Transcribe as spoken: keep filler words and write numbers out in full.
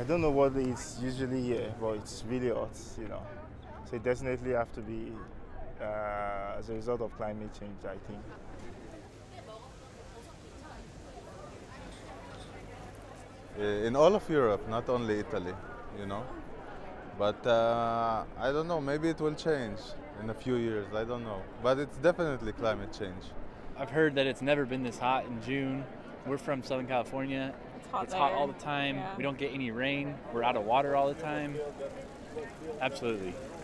don't know what it's usually here, but it's really hot, you know. So it definitely have to be uh, as a result of climate change, I think. In all of Europe, not only Italy, you know. But uh, I don't know, maybe it will change in a few years, I don't know. But it's definitely climate change. I've heard that it's never been this hot in June. We're from Southern California. It's hot, it's hot there. all the time. Yeah. We don't get any rain. We're out of water all the time. Absolutely.